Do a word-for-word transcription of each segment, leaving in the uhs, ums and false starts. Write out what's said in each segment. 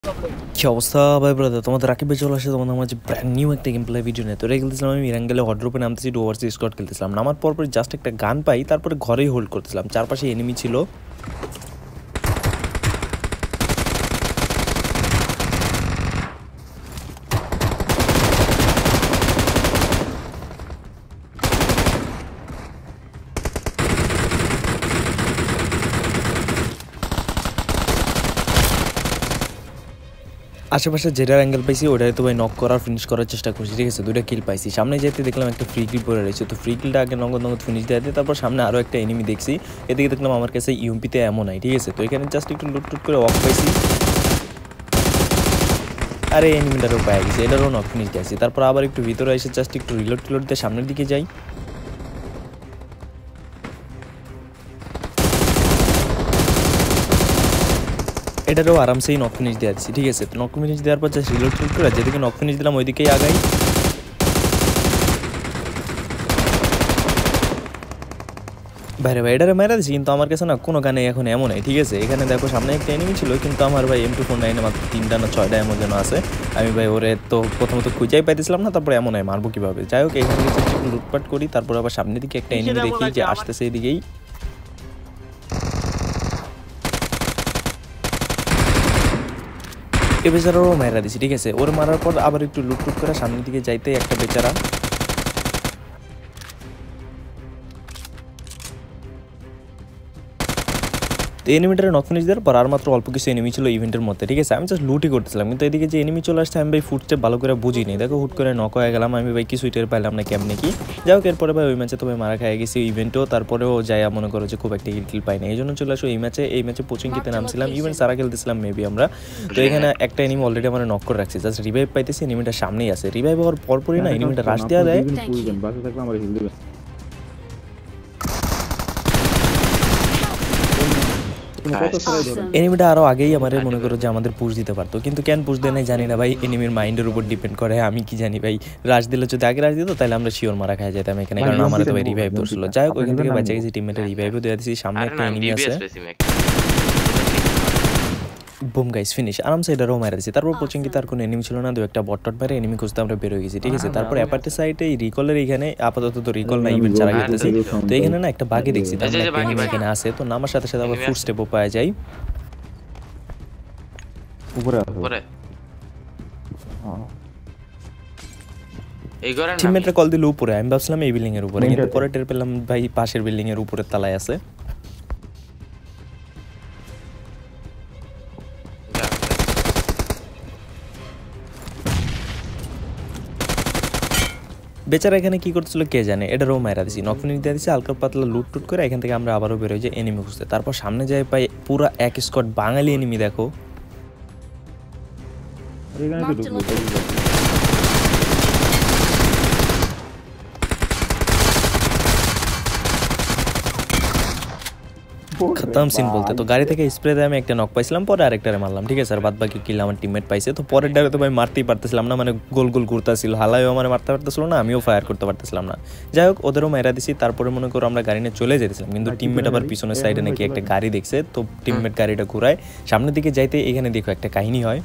কি অবস্থা ভাই ব্রাদার, তোমাদের রাকিবে চলে আসে তোমাদের মাঝে ব্র্যান্ড নিউ একটা গেম প্লে ভিডিও নিয়ে। তো এটা খেলতেছিলাম আমি ইরাঙ্গেলে হটড্রপে নামতেছি, ওভারসি স্কোয়াড খেলতেছিলাম। নামার পর পর জাস্ট একটা গান পাই, তারপরে ঘরেই হোল্ড করতেছিলাম। চারপাশে এনিমি ছিল। আশেপাশে যেটার অ্যাঙ্গেল পাইছি ওটাই তো ভাই নক করার ফিনিশ করার চেষ্টা করছি, ঠিক আছে। দুইটা কিল পাইছি। সামনে যেতে দেখলাম একটা ফ্রি কিল পরে রয়েছে, তো ফ্রি কিলটা আগে নগদ নগদ ফিনিশ দেওয়া দিয়ে তারপর সামনে আরও একটা এনিমি দেখছি। এদিকে দেখলাম আমার কাছে ইউএমপিতে এমন নাই, ঠিক আছে। তো এখানে জাস্ট একটু লুট টুট করে অফ পাইছি। আরে এনিমিটারও পাই গেছে, এটারও নক ফিনিশ দিয়েছি। তারপর আবার একটু ভিতরে এসে জাস্ট একটু রিলোড টিলোড দিয়ে সামনের দিকে যাই। এটারও আরামসেই নক ফিনিশ দিয়ে দিচ্ছি, ঠিক আছে। তো নক ফিনিশ দেওয়ার পর জাস্ট রিলোড টিলোড করে যেদিকে নক ফিনিশ দিলাম ওইদিকেই আগাই। বাইরে ভাই এটারে মেরে দিচ্ছি, কিন্তু আমার কাছে না কোনো গানে এখন এমন নাই, ঠিক আছে। এখানে দেখো সামনে একটা এনিমি ছিল, কিন্তু আমার ভাই এম টু ফোর নাইনে মাত্র তিনটা না ছয়টা এমন যেন আছে। আমি ভাই ওরে তো প্রথমত খুঁজেই পাইতেছিলাম না, তারপরে এমন হয় মারবো কীভাবে। যাই হোক এখানে কিছু একটু লুটপাট করি, তারপর আবার সামনের দিকে একটা এনিমি দেখি যে আসতেছে এদিকেই। এ বেচারারও মেরা দিছি, ঠিক আছে। ওর মারার পর আবার একটু লুটটুট করে সামনের দিকে যাইতে একটা বেচারা তো এনিমিটারে নক ফিনিশ দেওয়ার পর আর মাত্র অল্প কিছু এনিমি ছিল ইভেন্টের মধ্যে, ঠিক আছে। আমি জাস্ট লুটই করতেছিলাম, কিন্তু এদিকে যে এনিমি চলে আসছে আমি ভাই ফুটস্টেপ ভালো করে বুঝি নি। দেখো হুট করে নক হয়ে গেলাম আমি ভাই, কিছুই টের পাইলাম না কেমনে কি। যাই হোক এরপরে ভাই ওই ম্যাচে তো ভাই মারা খাই গেছি ইভেন্টও, তারপরেও যাই মনে করো যে খুব একটা কিল পাই না, এই জন্য চলে আসো এই ম্যাচে। এই ম্যাচে পোচিংকিতে নামছিলাম, ইভেন্ট সারা খেলতেছিলাম মেবি আমরা। তো এখানে একটা এনিমি অলরেডি আমার নক করে রাখছে, জাস্ট রিভাইভ পাইতেছি। এনিমিটা সামনেই আছে, রিভাইভ হওয়ার পরপরই না এনিমিটা রাশ দেওয়া দেয়। এনিমিটা আরো আগেই আমার মনে করো যে আমাদের পুশ দিতে পারতো, কিন্তু কেন পুশ দেয় নাই জানি না ভাই। এনিমির মাইন্ডের উপর ডিপেন্ড করে, আমি কি জানি ভাই। রাশ দিলে যদি আগে রাশ দিত তাহলে আমরা শিওর মারা খাই যেতাম এখানে, কারণ আমার তো ভাই রিভাইভ ধরছিল। যাই হোক ওইখান থেকে বাঁচা গেছি, টিমমেটের রিভাইভও দেওয়া দিয়েছি। সামনে একটা এনিমি আছে, বুম গাইস ফিনিশ আরামসে এটারও মারা দিয়েছি। তারপর পোচিংকিতে আর কোনো এনিমি ছিল না, দু একটা বট টট মেরে এনিমি খুঁজতে আমরা বের হয়ে গেছি, ঠিক আছে। তারপর অ্যাপার্টে সাইডে এই রিকলের এখানে আপাতত তো রিকল না, ইভেন্ট ছাড়া খেলতেছি। তো এখানে না একটা বাকি দেখছি, তার মানে একটা এনিমি এখানে আছে। তো নামার সাথে সাথে আবার ফুট স্টেপও পাওয়া যায় উপরে উপরে। এই ঘরে টিমমেটরা কল দিল উপরে, আমি ভাবছিলাম এই বিল্ডিং এর উপরে, কিন্তু পরে টের পেলাম ভাই পাশের বিল্ডিং এর উপরের তলায় আছে। বেচারা এখানে কি করতেছিল কে জানে, এটারও মারা দিছি, নক ফিনিশ দিয়ে দিছি। হালকা পাতলা লুট টুট করে এখান থেকে আমরা আবারও বেরোই যে এনিমি খুঁজতে। তারপর সামনে যাই পাই পুরা এক স্কোয়াড বাঙালি এনিমি। দেখো খতম সিন বলতে। তো গাড়ি থেকে স্প্রে দিয়ে আমি একটা নক পাইছিলাম, পরে আরেকটারে মারলাম, ঠিক আছে। আর বাদ বাকি কিল আমার টিমমেট পাইছে। তো পরের ডারে তো ভাই মারতেই পারতেছিলাম না, মানে গোল গোল ঘুরতেছিল, হালাইও আমার মারতে পারতেছিল না, আমিও ফায়ার করতে পারতেছিলাম না। যাই হোক ওদেরও মেরা দিছি। তারপরে মনে করো আমরা গাড়ি নিয়ে চলে যেতেছিলাম, কিন্তু টিমমেট আবার পিছনের সাইডে নাকি একটা গাড়ি দেখছে। তো টিমমেট গাড়িটা ঘুরায় সামনের দিকে যাইতে, এখানে দেখো একটা কাহিনী হয়।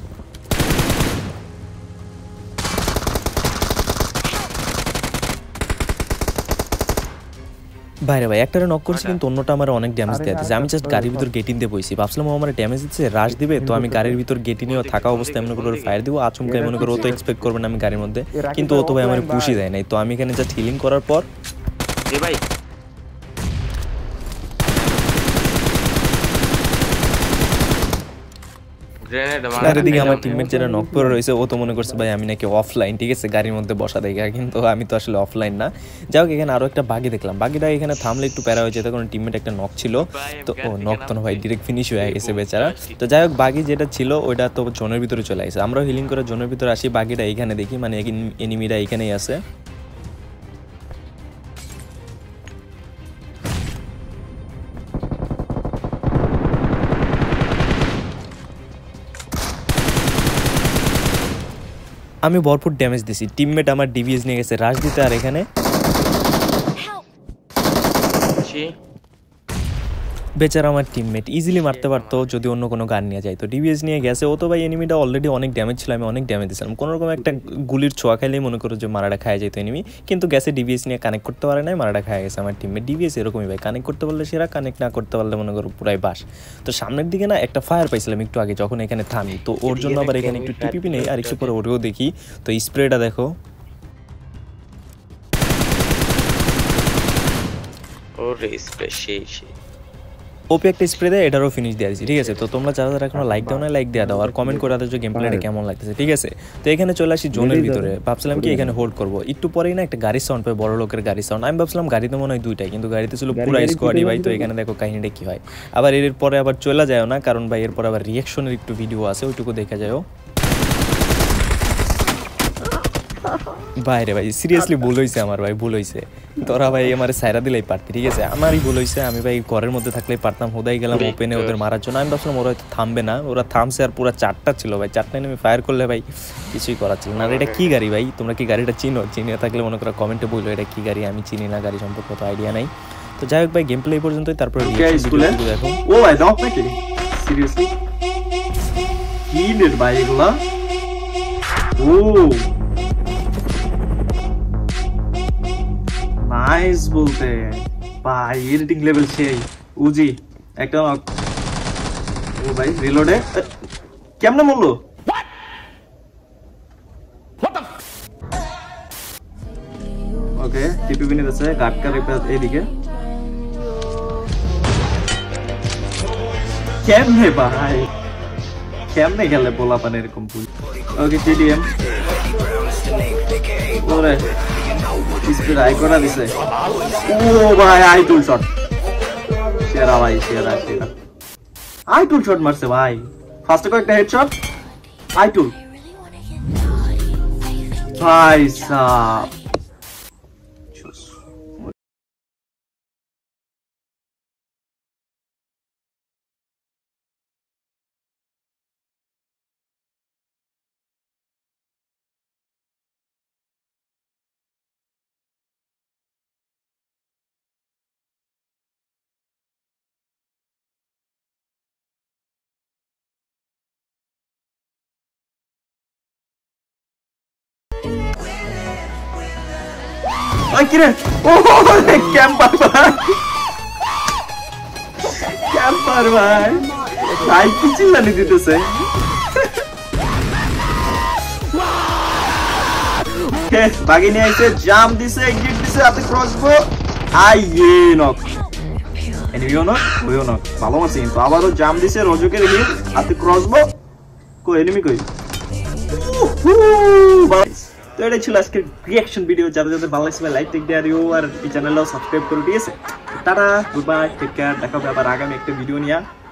বাইরে ভাই একটারে নক করছি, কিন্তু অন্যটা আমার অনেক ড্যামেজ দিয়ে দিচ্ছে। আমি জাস্ট গাড়ির ভিতর গেটিং দিয়ে বইছি, ভাবছিলাম ও আমার ড্যামেজ দিচ্ছে, রাশ দিবে। তো আমি গাড়ির ভিতর গেটিংও থাকা অবস্থায় মনে করো ফায়ার দিব, আচমকাই মনে করো ও তো এক্সপেক্ট করবে না আমি গাড়ির মধ্যে, কিন্তু ও তো ভাই আমার পুশই দেয় নাই। তো আমি এখানে জাস্ট হিলিং করার পর ভাই দিকে আমার টিমমেট যেটা নক করে রয়েছে ও তো মনে করছে ভাই আমি নাকি অফলাইন, ঠিক আছে, গাড়ির মধ্যে বসা দেখা, কিন্তু আমি তো আসলে অফলাইন না। যাই হোক এখানে আরো একটা বাগি দেখলাম, বাগিটা এখানে থামলে একটু প্যারা হয়ে যেত, কারণ টিমমেট একটা নক ছিল। তো ও নক তো না ভাই, ডিরেক্ট ফিনিশ হয়ে গেছে বেচারা। তো যাই হোক বাগি যেটা ছিল ওইটা তো জোনের ভিতরে চলে আসে, আমরাও হিলিং করে জোনের ভিতরে আসি। বাগিটা এইখানে দেখি, মানে এনিমিটা এইখানেই আছে। আমি ভরপুর ড্যামেজ দিছি, টিমমেট আমার ডিভিএস নিয়ে গেছে রাশ দিতে। আর এখানে বেচারা আমার টিমমেট ইজিলি মারতে পারতো যদি অন্য কোনো গান নিয়ে যায়। তো ডিবিএস নিয়ে গেছে ও তো ভাই এনিমিটা অলরেডি অনেক ড্যামেজ ছিল, আমি অনেক ড্যামেজ দিয়েছিলাম, কোনো রকম একটা গুলির ছোঁয়া খাইলেই মনে করো যে মারাটা খাওয়া যেত এনিমি, কিন্তু গেছে ডিবিএস নিয়ে কানেক্ট করতে পারে নাই, মারাটা খাওয়া গেছে আমার টিমমেট। ডিবিএস এরকমই ভাই, কানেক্ট করতে পারলে সেরা, কানেক্ট না করতে পারলে মনে করো পুরাই বাস। তো সামনের দিকে না একটা ফায়ার পাইছিলাম একটু আগে যখন এখানে থামি, তো ওর জন্য আবার এখানে একটু টিপিপি নেই আর একটু পরে ওরেও দেখি। তো স্প্রেটা দেখো, ওরে স্প্রে সেই সেই ওপি একটা স্প্রে দেয়, এটারও ফিনিশ দিয়ে দিচ্ছি, ঠিক আছে। তো তোমরা যারা যারা এখনো লাইক দাও না লাইক দিয়ে দাও আর কমেন্ট করে দাও যে গেম প্লেটা কেমন লাগতেছে, ঠিক আছে। তো এখানে চলে আসি জোনের ভিতরে, ভাবছিলাম কি এখানে হোল্ড করবো, একটু পরেই না একটা গাড়ির সাউন্ড পাই, বড় লোকের গাড়ির সাউন্ড। আমি ভাবছিলাম গাড়িতে মনে হয় দুইটাই, কিন্তু গাড়িতে ছিল পুরো স্কোয়াডই ভাই। তো এখানে দেখো কাহিনীটা কি হয়, আবার এর পরে আবার চলে যায় না, কারণ ভাই এরপর আবার রিয়াকশনের একটু ভিডিও আছে, ওইটুকু দেখা যায়। বাইরে ভাই সিরিয়াসলি ভুল হয়েছে আমার ভাই, ভুল হয়েছে। তোরা ভাই আমার সাইরা দিলেই পারতি, ঠিক আছে, আমারই ভুল হয়েছে। আমি ভাই ঘরের মধ্যে থাকলেই পারতাম, হোদাই গেলাম ওপেনে ওদের মারার জন্য। আমি ভাবছিলাম ওরা হয়তো থামবে না, ওরা থামছে আর পুরো চারটা ছিল ভাই, চারটা আমি ফায়ার করলে ভাই কিছুই করার ছিল না। আর এটা কি গাড়ি ভাই, তোমরা কি গাড়িটা চিনো? চিনে থাকলে মনে করো কমেন্টে বললো এটা কি গাড়ি, আমি চিনি না, গাড়ি সম্পর্কে তো আইডিয়া নাই। তো যাই হোক ভাই গেম প্লে এই পর্যন্তই, তারপরে দেখো। ও ভাই দাও নাকি সিরিয়াসলি কি রে ভাই এগুলা? ও নাইস বলতে ভাই, এডিটিং লেভেল সেই উজি একটা। ও ভাই রিলোডে কেমনে মরলো? ওকে টিপিপি নিতেছে, গাটকার এইদিকে কেমনে ভাই, কেমনে গেলে পোলাপান এরকম ভুল। ওকে টিডিএম ওরে স্পিড আই করা দিছে। ও ভাই আই টুল শট সেরা ভাই, সেরা সেরা আই টুল শট মারছে ভাই, ফার্স্টে কয়েকটা হেডশট আই টুল ভাই সাব। কিরে ও ক্যাম্পার ভাই, ক্যাম্পার ভাই ভাই কি চিল্লানি দিতেছে। বাগি নিয়ে আইছে, জাম্প দিছে, এক্সিট দিছে, হাতে ক্রসবো, আই এ নক, এনিমিও নক, ওইও নক, ভালো মারছে কিন্তু। আবারও জাম্প দিছে, রজকে রেখে হাতে ক্রসবো, কই এনিমি কই। তো এটাই ছিল আজকের রিয়াকশন ভিডিও। যাদের যাদের ভালো লাগছে লাইক টেক দেওয়া দিও আর এই চ্যানেলটাও সাবস্ক্রাইব করো, ঠিক আছে। Tata, good bye, take care, দেখা হবে আবার আগামী একটা ভিডিও নিয়ে।